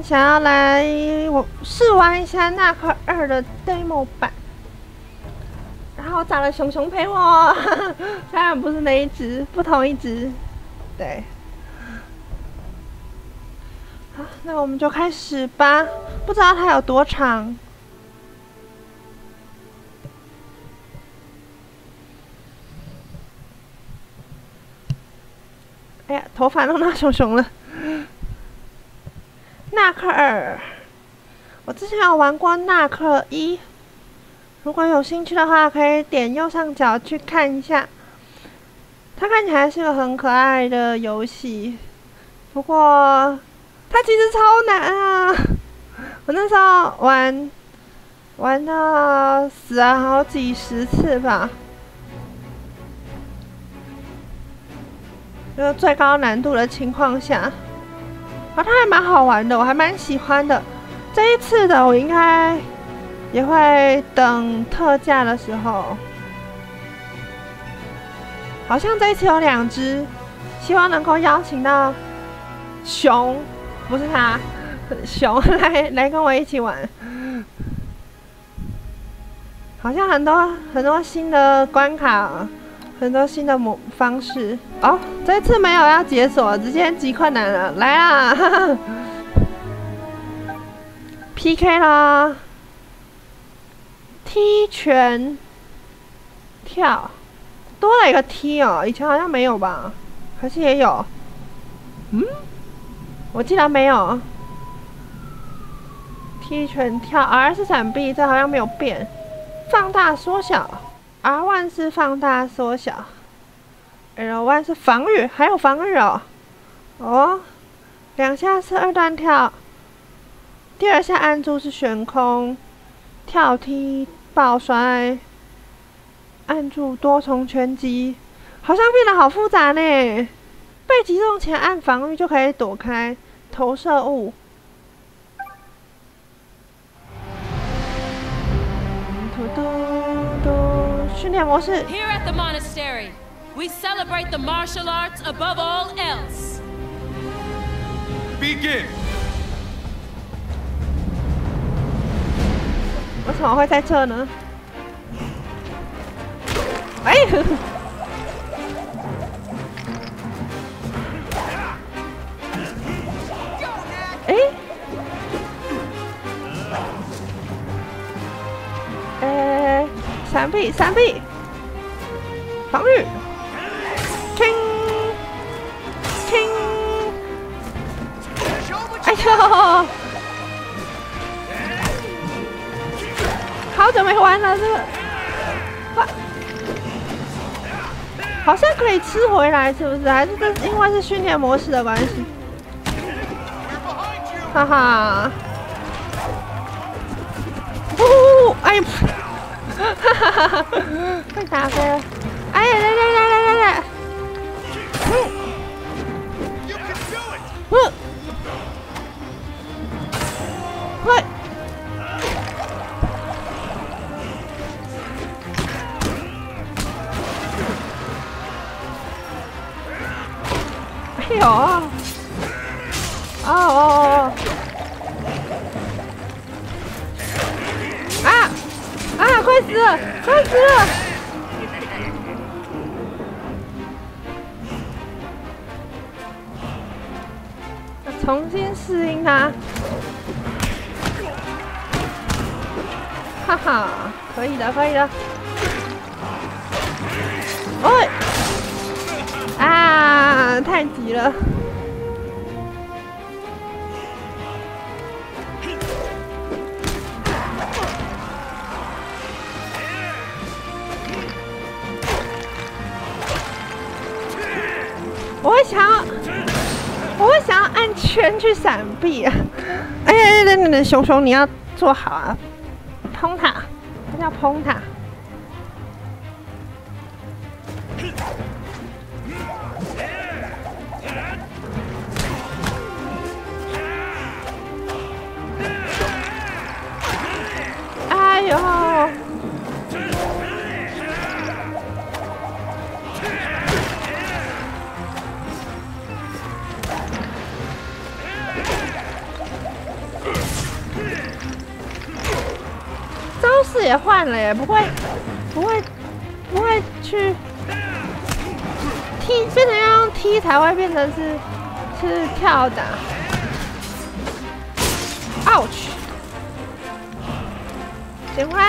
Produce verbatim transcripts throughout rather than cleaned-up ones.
想要来我试玩一下纳克二的 demo 版，然后找了熊熊陪我，当然不是那一只，不同一只，对。好，那我们就开始吧。不知道它有多长。哎呀，头发弄到熊熊了。纳克二，我之前有玩过纳克一，如果有兴趣的话，可以点右上角去看一下。它看起来是个很可爱的游戏，不过它其实超难啊！我那时候玩玩到死了好几十次吧。就是最高难度的情况下，啊，它还蛮好玩的，我还蛮喜欢的。这一次的我应该也会等特价的时候，好像这一次有两只，希望能够邀请到熊，不是他，熊来来跟我一起玩。好像很多很多新的关卡。很多新的模方式哦，这次没有要解锁，直接击困难了，来啦哈哈 ！P K 啦，踢拳跳，多了一个踢哦，以前好像没有吧？还是也有？嗯，我记得没有。踢拳跳 ，R 是闪避，这好像没有变。放大缩小。R 一 是放大缩小 ，L 一 是防御，还有防御哦。哦，两下是二段跳，第二下按住是悬空，跳踢抱摔，按住多重拳击，好像变得好复杂呢。被击中前按防御就可以躲开投射物。训练模式。 Here at the monastery, we celebrate the martial arts above all else. Begin. 为什么会在这呢？哎！哎！呃。闪避，闪避，防御，听，听，哎呦，好久没玩了，这个，哇，好像可以吃回来，是不是？还是这因为是训练模式的关系？哈哈，呜，哎。哈哈哈哈！被打飞了！哎呀，来来来来来来！嗯，嗯，快！哎呦！哦哦哦！啊！啊！快死了！快死了！重新适应它。哈哈，可以的，可以的。喂！啊！太急了。我会想要，我会想要按圈去闪避啊！哎呀，等等等，熊熊你要做好啊！砰它，它叫砰它。哎呦！ 也换了耶，不会，不会，不会去踢，变成要用踢才会变成是是跳打。ouch！ 捡回来。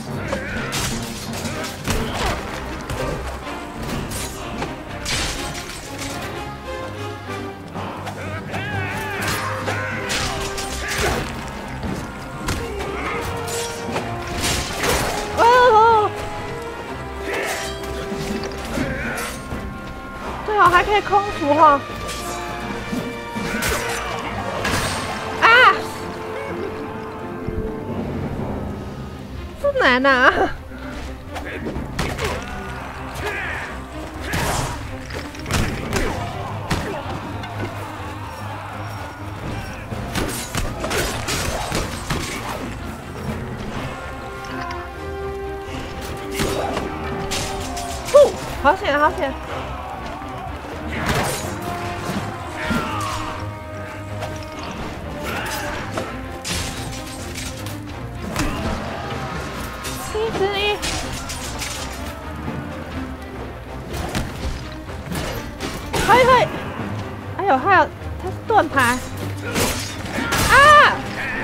哦，最好还可以空服哈。啊！这难啊！好险，好险！七十一，可以可以！哎呦，还有他是盾牌啊！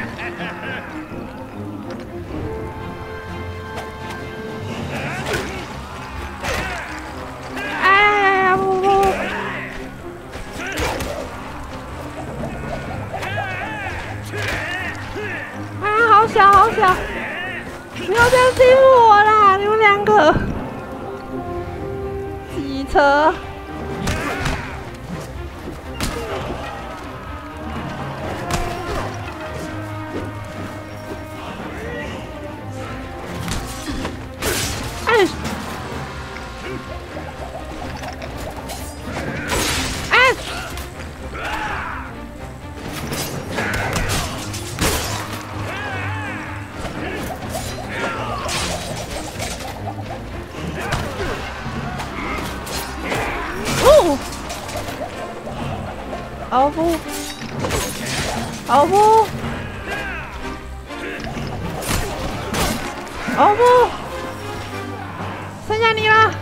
好小好小，不要这样欺负我啦！你们两个机车，哎，哎。奥夫，奥夫，奥夫，剩下你了。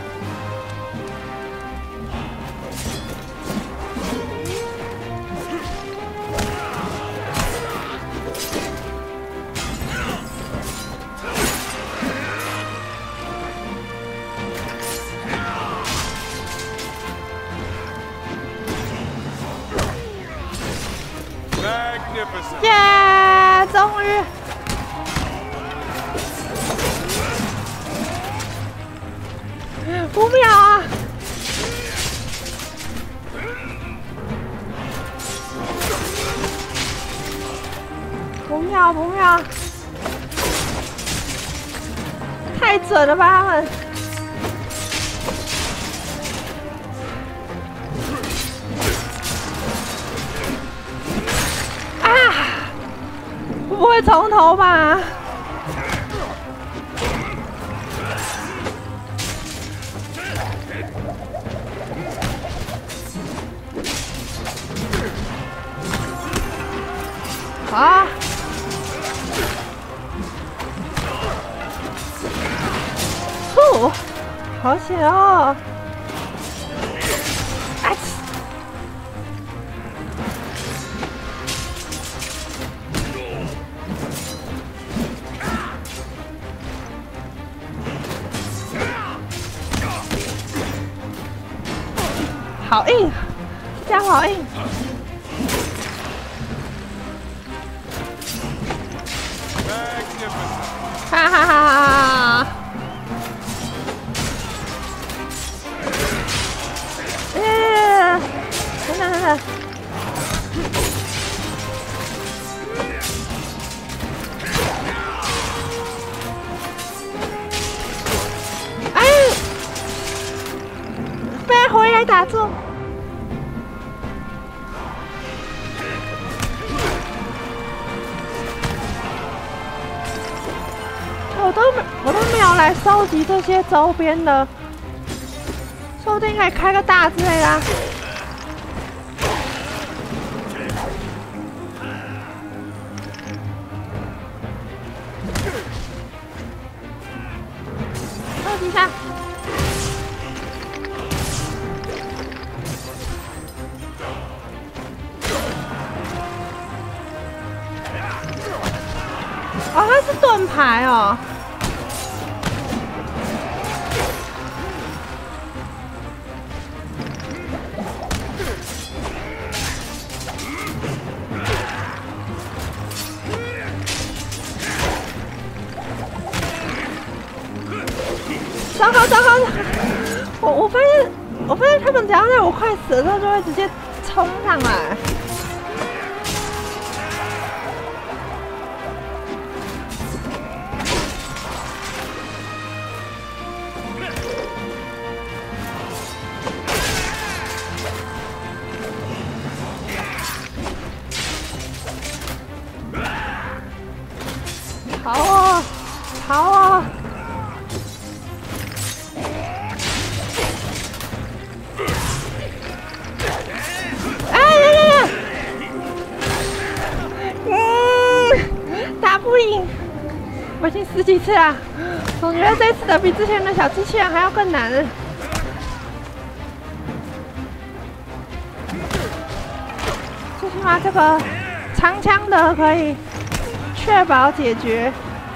耶！终于，五秒啊！五秒，五秒，太准了吧他们！不会从头吧？好，呼，好险哦！哎。好硬，这样好硬！哈哈哈哈！哎，等等等等！哎，被回来打住！我都没，我都没有来收集这些周边的，说不定可以开个大之类的啊。 击杀！哦，它是盾牌哦。糟糕糟糕！我我发现，我发现他们只要在我快死的时候，就会直接冲上来。跑啊！跑啊！哎呀呀呀！嗯，打不赢，我已经死几次了，总觉得这次的比之前的小机器人还要更难。最起码这个长枪的可以确保解决。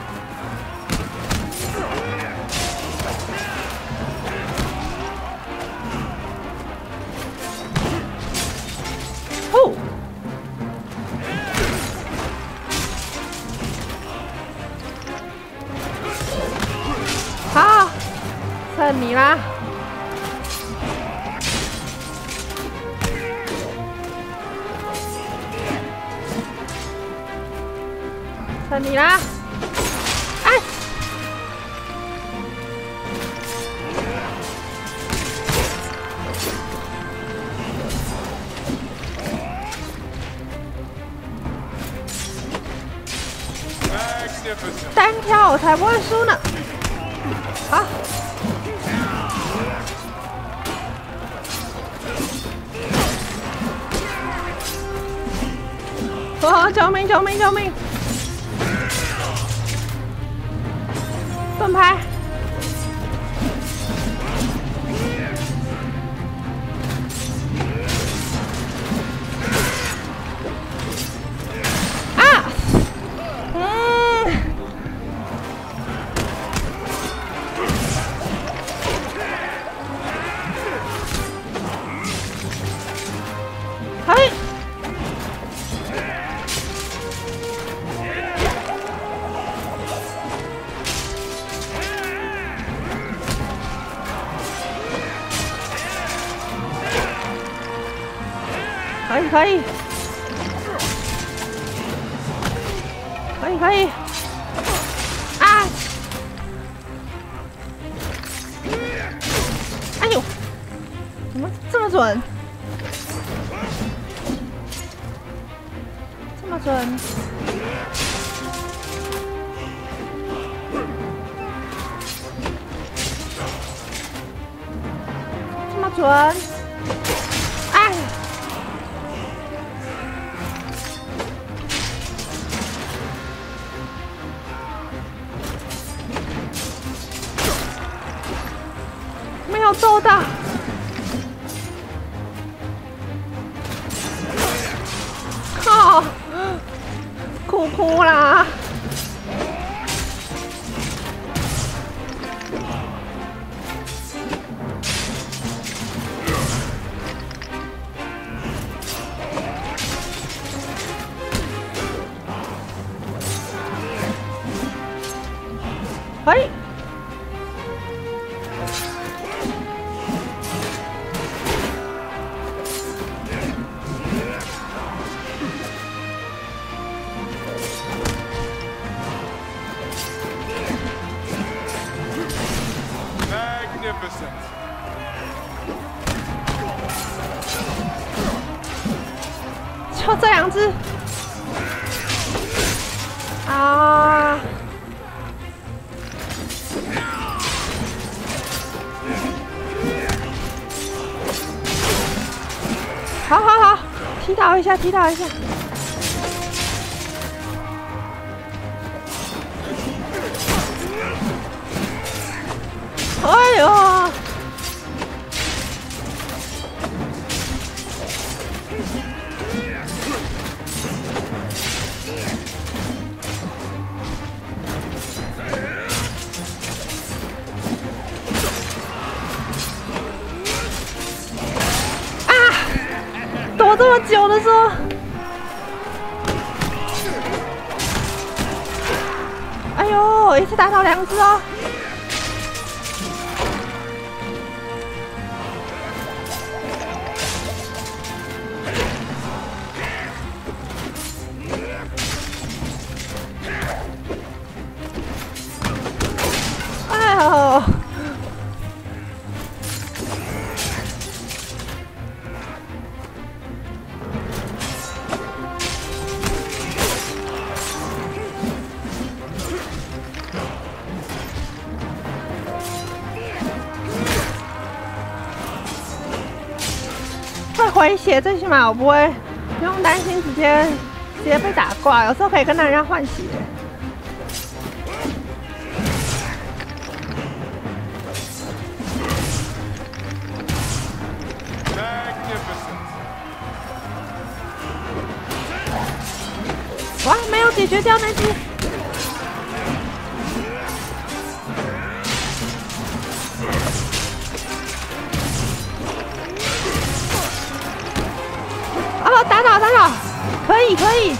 哦，好，剩你啦！剩你啦！哎！单挑我才不会输呢！好。哦，救命！救命！救命！盾牌！啊！嗯。嘿！可以可以，可以可以，啊！哎呦，怎么这么准？这么准？这么准？哎！没有揍到，靠，哭哭啦！嘿！就这两只啊！好好好，踢倒一下，踢倒一下。 久的说。哎呦，一次打倒两只哦！哎呦！会回血，最起码我不会不用担心直接直接被打挂，有时候可以跟人家换血。哇，没有解决掉那只。哦，打倒打倒，可以可以，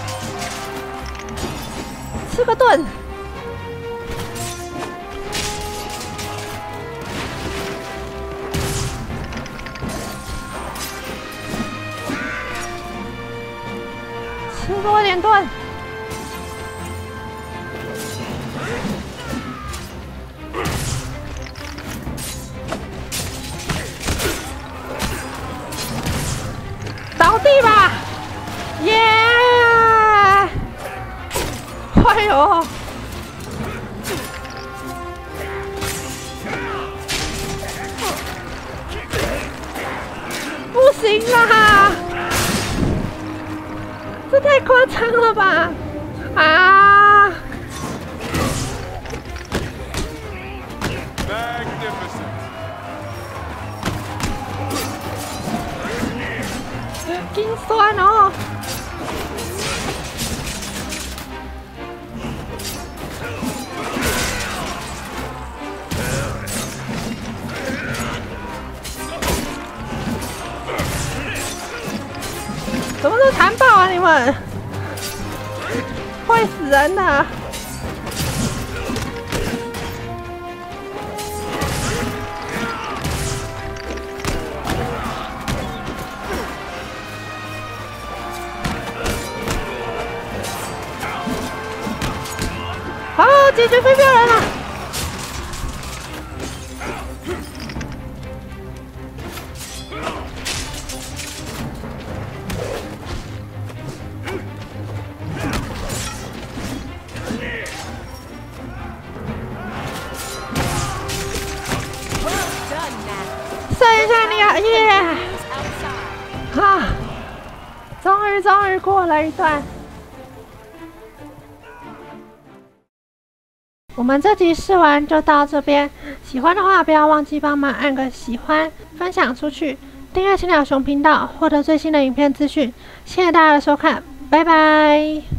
吃个盾。吃多点盾。倒地吧，耶！哎呦！不行啦！这太夸张了吧！啊！心酸哦！怎么这么残暴啊你们？会死人的！好，解决飞镖人了。剩下你啊，耶！啊，终于终于过了一段。我们这集试完就到这边，喜欢的话不要忘记帮忙按个喜欢，分享出去，订阅青鸟熊频道，获得最新的影片资讯。谢谢大家的收看，拜拜。